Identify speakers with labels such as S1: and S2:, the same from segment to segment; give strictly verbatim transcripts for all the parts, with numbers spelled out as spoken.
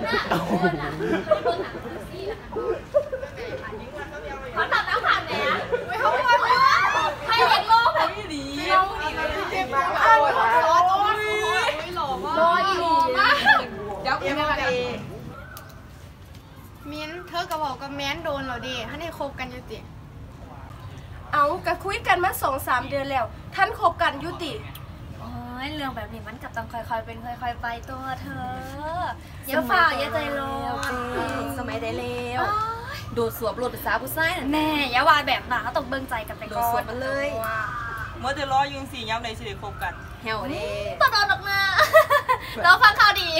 S1: เขาตัดน้ำผ่านแหนไม่เขาไม่ว่าให้เห็นโลกแบบนี้เขาอีกเลยเจ็บมากโอ้ยโอ้ยโอ้ยหล่อมากหล่ออีหล่อมากเดี๋ยวกินอะไรมิ้นเธอกับบอกกับแมนโดนเหรอดิท่านได้คบกันยุติเอากะคุยกันมาสองสามเดือนแล้วท่านคบกันยุติโอ้ยเรื่องแบบนี้มันกับต้องค่อยๆเป็นค่อยๆไปตัวเธออย่าฝ่าอย่าใจร้อนสมัยได้เร็วดูสวบรวดภาษาผู้ชายแน่อย่าวายแบบหนาต้องเบิ่งใจกันไปก่อนดูสวบมันเลย
S2: เมื่อจะรอยุงสี่ย้ำในสิริคบกัน
S1: เฮวเด้ตอนออกมาเราฟังข่าวดี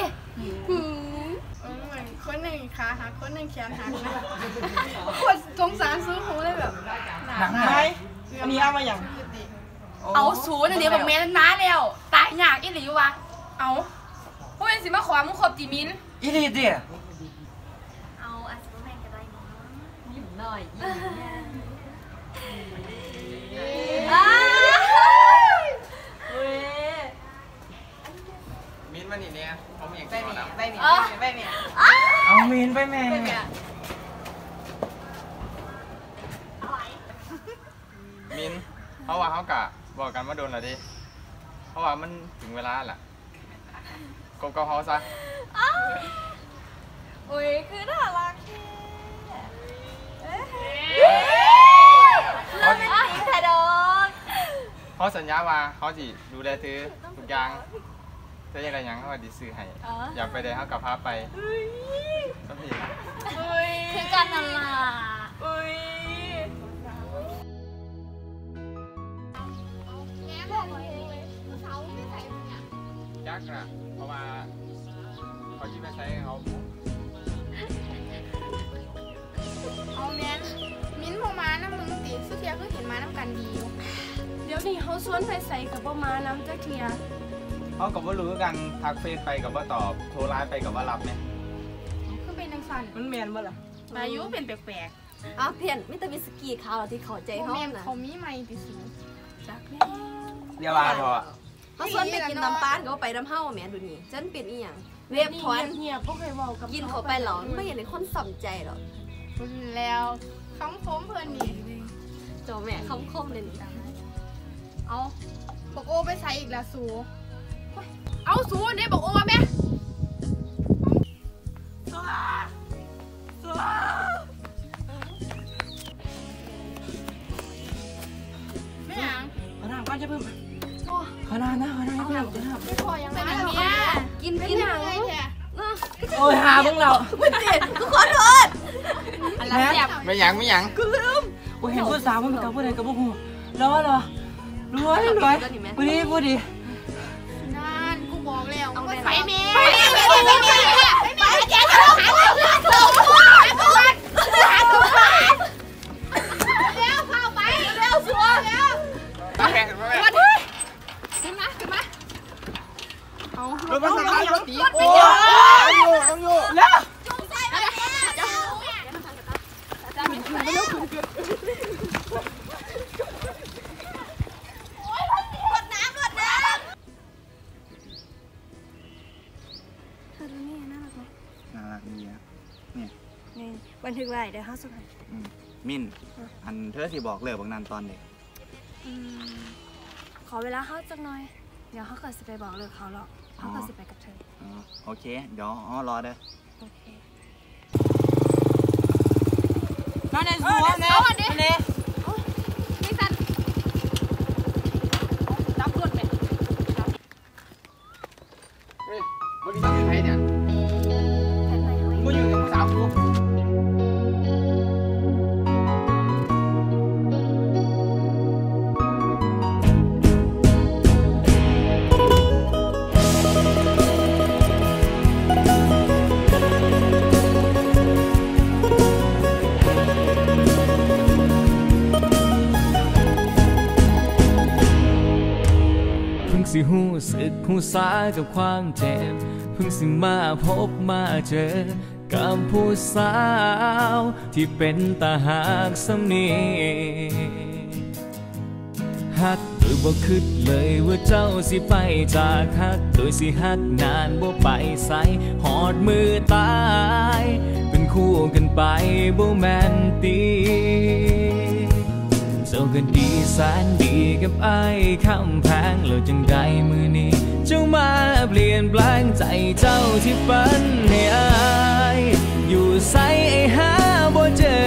S1: คนหนึ่งขาหักคนหนึ่งแขนหักนะคนสงสารซื้อหูเลยแบบ
S2: หนักไหมอันนี้เอามาอย่าง
S1: เอาศูนย์เดี๋ยวแบบเมนน้าแล้วตายยากอีหลีวะเอาพวกเป็นสิมาขวามึงขบจีมิน
S2: อีหลีเดีย
S1: เอาอาซูแมนก็ได้มั้งยิ้มหน่อย
S3: มิ้นมาหนิเนี่ยเขาไม่อยากไปมี
S2: ไปมีไปมีเอามิ้นไปแม่
S3: มิ้นเพราะว่าเขากะบอกกันว่าโดนอะไรดิเพราะว่ามันถึงเวลาแหละกบกับเขาซะ
S1: โอ้ยคือน่ารัก
S3: เขาสิเขาสัญญาว่าเขาสิดูแลเธอทุกอย่างถ้าอย่างไรยังเขาดีซื้อให้อยากไปได้เขากับพาไปก็ผิด
S1: คือกันนั่นล่ะ
S3: ยักษ์นะเพราะว่าเขายิ้มไปใช้เขา
S1: เอาแมนมิ้นพอมาน้ำมึงติสุเทียก็เห็นมาน้ำกันดีเดี๋ยวนี้เขาชวนไปใส่กับพ่อมาน้ำเจ้าเทีย
S3: เขากับว่ารู้กันทักเฟซไปกับว่าตอบโทรไลน์ไปกับว่ารับเนี่ย
S1: คือเป็นนางสัน
S2: มันแมนบ่ล่ะ
S1: อายุเป็นแปลก
S4: ๆอ๋อเพี้ยนมิตรวิสกี้ขาวที่เขาใจเขา
S1: นะเขามีไม่ติสูจักแน่
S3: เดี๋ยวมาพอ
S4: เขาชวนไปกินน้ำปานก็ไปน้ำเฮ้าแม่ดูนี่ฉันเป็นอีหยังเรียบถอน
S1: เงียบพวกเคยบอกกับ
S4: กินเขาไปหรอไม่เห็นคนสนใจหรอก
S1: แล้วคำคมเพื่อนนี่
S4: โจแม่คำคมเลยนี่
S1: เอาบอกโอไปใส่อีกแล้วสูเอาสูเนี่ยบอกโอแม่ไม่หยัง
S2: ขนาดก็จะเพิ่มขนาดนะขนาดเพิ่มขนาด
S1: ไม่พอยังไงเนี่ย
S4: กินกินหนัง
S2: โอ้ยหาพวกเรา
S4: ไม่ติดกูขอโทษ
S3: อะไรไม่หยังไม่หยัง
S2: กูลืมกูเห็นผู้สาวมันกับผู้ใดกับผู้หูรอรอรวยรวยพูดดีพูดดี
S1: นั่นกูบอกแล้วไปเมย์
S4: ไปเมย์ไปเมย์ไปแกจะหาเรื่องเรื่องตัวหาตัว
S1: เร็วเข้าไปเร็วชัวร์เร็ว
S3: มาแข่งกันมา
S1: ขึ้นมาขึ้นมาเอา
S3: รถมาสั่งร้านรถตีโอ้
S2: ยอยู่ต้องอยู่แล้ว
S4: บันทึกไว้เดี๋ยวเขาสุด
S3: มินอันเธอสิบอกเลยบางนานตอนเด็ก
S4: ขอเวลาเขาจักหน่อยเดี๋ยวเขาเกิดสิไปบอกเลยเขาหรอกเขาเกิดสิไปกับเธอ
S3: โอเคเดี๋ยวอ๋อรอเด้อ
S4: โอเค
S2: มาในสวนเนี่ยเนี่ย
S1: ไม่สั่นจับรถไหม
S3: เฮ้ยวันนี้ต้องเป็นใครเนี่ยกูอยู่กับสาวกู
S5: สิหูสึกหูสากับความเจ็บเพิ่งสิมาพบมาเจอกับผู้สาวที่เป็นตาหากสำนีหฮักโดยบ่คิดเลยว่าเจ้าสิไปจากฮักโดยสิฮักนานบ่ไปใส่หอดมือตายเป็นคู่กันไปบ่แม่นตีเจ้าก็ดีแสนดีกับไอ้คำแพงแล้วจังใดมือนี้เจ้ามาเปลี่ยนแปลงใจเจ้าที่ฝันให้อายอยู่ใส่ไอ้หาบ่เจอ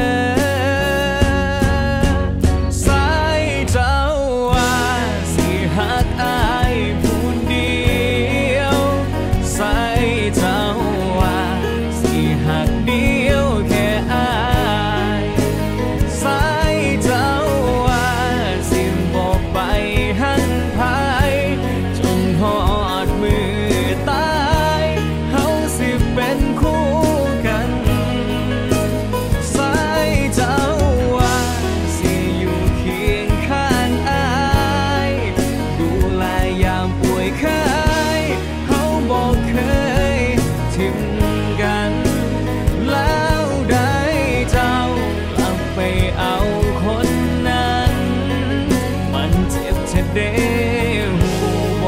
S5: ใส่เจ้าว่าสิหักอายผู้เดียวใส่เจ้าว่าสิหักเดียวแค่อายใส่เจ้าว่าสิบอกไปหันพายจนหอดมือตายเฮาสิเป็นคู่กันใส่เจ้าว่าสิอยู่เคียงข้างอายดูแลยามป่วยไข้เฮาบอกเคยทิ้งกันแล้วได้เจ้ากลับไปเอาคนนั้นมันเจ็บแท้เด้หูบ่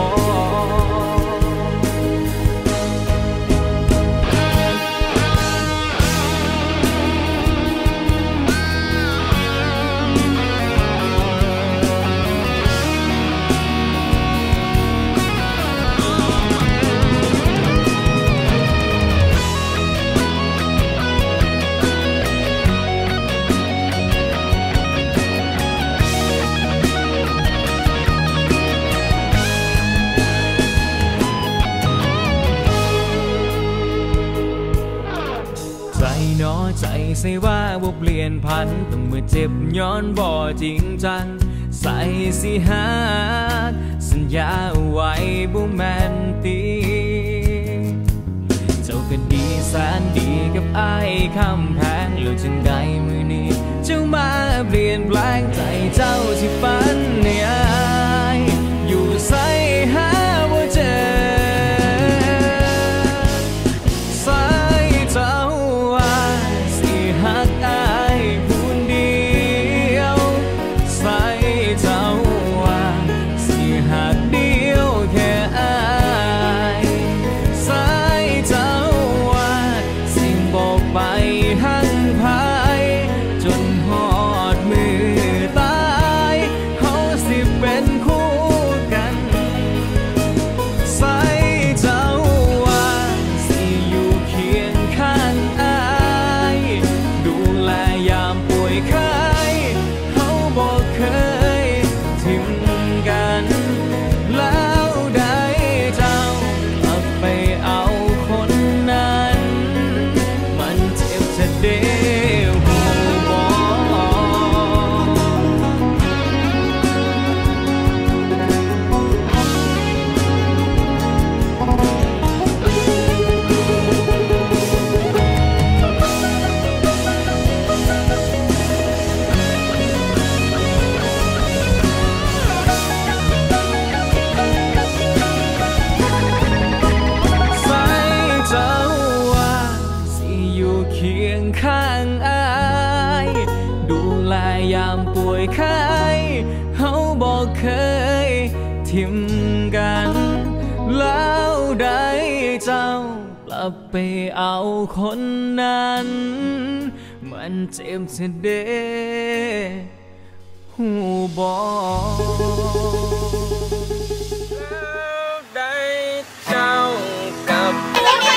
S5: ใจหนอใจใส่ว่าบ่เปลี่ยนพันต้องเมื่อเจ็บย้อนบ่จริงจังใส่สิหักสัญญาเอาไว้บ่แม่นตีเจ้าก็ดีแสนดีกับไอ้คำแพงแล้วจังใดมือนี้เจ้ามาเปลี่ยนแปลงใจเจ้าที่ฝันให้อายอยู่ใส่หาบ่เจอใส่เจ้าว่าสิหักอายผู้เดียวใส่เจ้าว่าสิหักเดียวแค่อายใส่เจ้าว่าสิบอกไปหันพายจนหอดมือตายเฮาสิเป็นคู่กันใส่เจ้าว่าสิอยู่เคียงข้างอายดูแลยามป่วยไข้เฮาบอกเคยทิ้งกันแล้วได้เจ้ากลับไปเอาคนนั้นมันเจ็บจะเดียวหูบ่ ใส่เจ้าว่าสิอยู่เคียงข้างอายดูแลยามป่วยไข้เฮาบอกเคยทิ้มกันแล้วได้เจ้ากลับไปเอาคนนั้นมันเจ็บเสียเด้หูบ่ได้เจ้ากลับ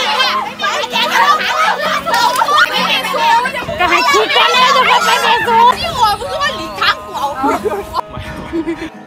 S4: ก็ให้คิดกันแล้วจะไปเป็นสูที่หัวมึงก็หลีกทางกูเอา